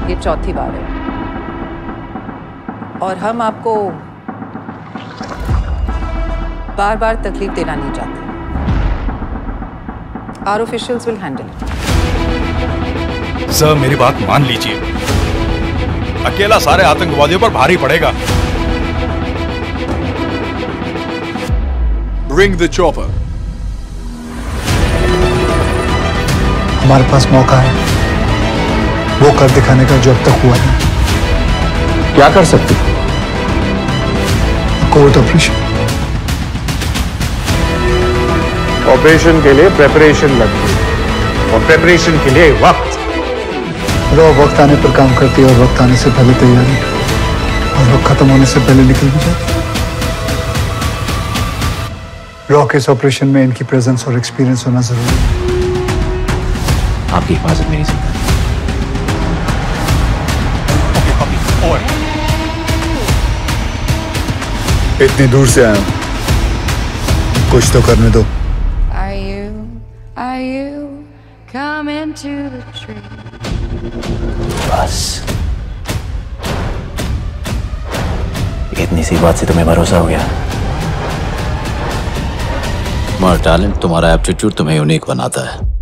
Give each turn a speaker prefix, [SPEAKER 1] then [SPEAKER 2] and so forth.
[SPEAKER 1] ये चौथी बार है और हम आपको बार बार तकलीफ देना नहीं चाहते। Our officials will handle it.
[SPEAKER 2] Sir मेरी बात मान लीजिए, अकेला सारे आतंकवादियों पर भारी पड़ेगा।
[SPEAKER 3] Bring the chopper.
[SPEAKER 4] हमारे पास मौका है वो कर दिखाने का जो अब तक हुआ नहीं।
[SPEAKER 3] क्या कर सकते?
[SPEAKER 4] Court operation.
[SPEAKER 3] ऑपरेशन के लिए प्रेपरेशन लगती है और प्रेपरेशन के लिए वक्त।
[SPEAKER 4] रॉ वक्त आने पर काम करती है और वक्त आने से पहले तैयारी और वक्त खत्म होने से पहले निकल भी जाती है। रॉ के इस ऑपरेशन में इनकी प्रेजेंस और एक्सपीरियंस होना जरूरी है।
[SPEAKER 5] आपकी हिफाजत मेरी जिम्मेदारी।
[SPEAKER 4] इतनी दूर से आया हूं, कुछ तो करने दो।
[SPEAKER 6] Are you coming to the tree?
[SPEAKER 5] बस इतनी सी बात से तुम्हें भरोसा हो गया? तुम्हारा टैलेंट, तुम्हारा एप्टीट्यूड तुम्हें यूनिक बनाता है।